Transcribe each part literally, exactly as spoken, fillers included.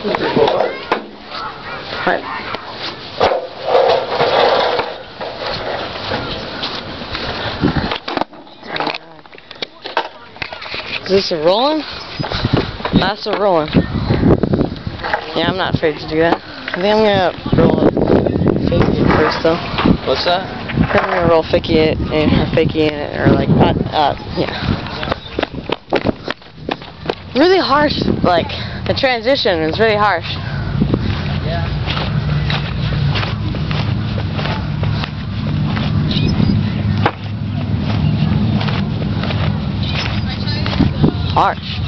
Alright. Is this a rolling? That's a rolling. Yeah, I'm not afraid to do that. I think I'm gonna roll it fakey first though. What's that? I think I'm gonna roll fakey it or fakey in it or like not uh yeah. Really harsh, like the transition is really harsh. Yeah. Harsh.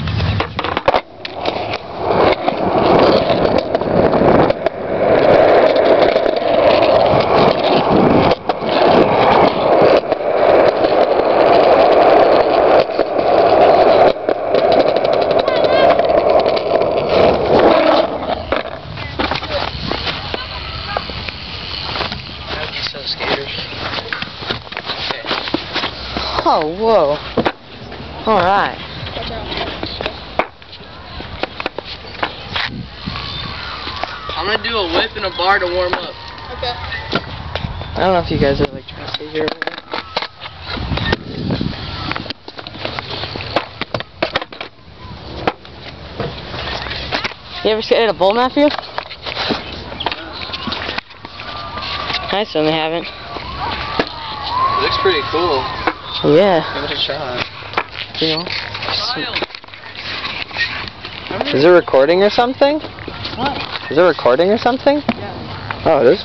Skaters. Okay. Oh, whoa. Alright. I'm gonna do a whip and a bar to warm up. Okay. I don't know if you guys are like trying to stay here. You ever skated a bowl, Matthew? Nice one, they haven't. It looks pretty cool. Yeah. Give it a shot. You know? Is it recording or something? What? Is it recording or something? Yeah. Oh, it is?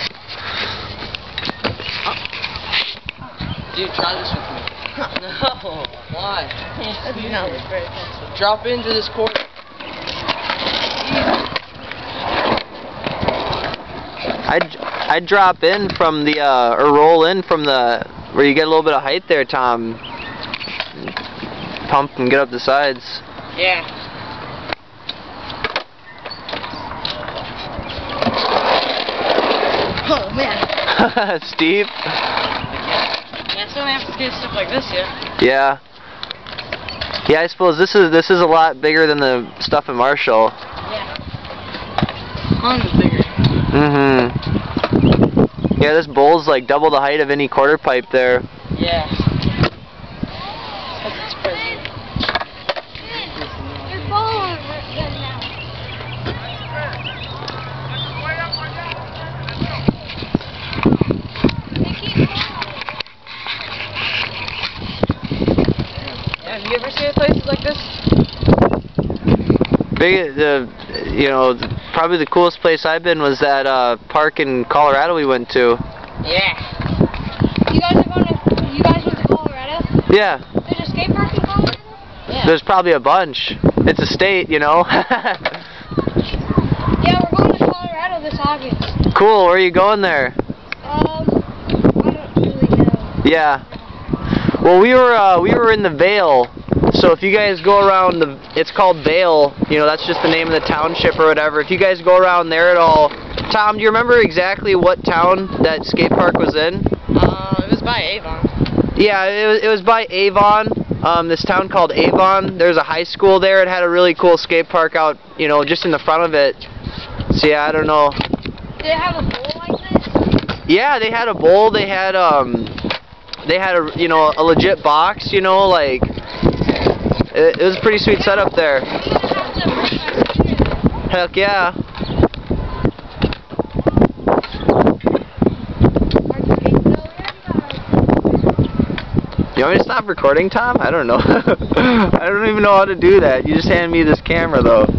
Dude, try this with me. No. Why? That does not look very fun. Drop into this corner. I'd, I'd drop in from the, uh, or roll in from the, where you get a little bit of height there, Tom. Pump and get up the sides. Yeah. Oh man. Steve? Yeah, so I have to skate stuff like this, yeah? Yeah. Yeah, I suppose this is, this is a lot bigger than the stuff in Marshall. Yeah. Tons bigger. Mm-hmm. Yeah, this bowl's like double the height of any quarter pipe there. Yeah. You're following it now. Have you ever seen places like this? Big, the, you know, probably the coolest place I've been was that uh, park in Colorado we went to. Yeah. You guys are going to, you guys went to Colorado? Yeah. There's a skate park in Colorado? Yeah. There's probably a bunch. It's a state, you know. Yeah, we're going to Colorado this August. Cool. Where are you going there? Um, I don't really know. Yeah. Well, we were uh, we were in the Vale. So if you guys go around the, it's called Vale. You know, that's just the name of the township or whatever. If you guys go around there at all, Tom, do you remember exactly what town that skate park was in? Uh, it was by Avon. Yeah, it was, it was by Avon. Um, this town called Avon. There's a high school there. It had a really cool skate park out, you know, just in the front of it. So yeah, I don't know. Did it have a bowl like this? Yeah, they had a bowl. They had um, they had a you know a legit box. You know, like it, it was a pretty sweet setup there. Heck yeah. You want me to stop recording, Tom? I don't know. I don't even know how to do that. You just handed me this camera, though.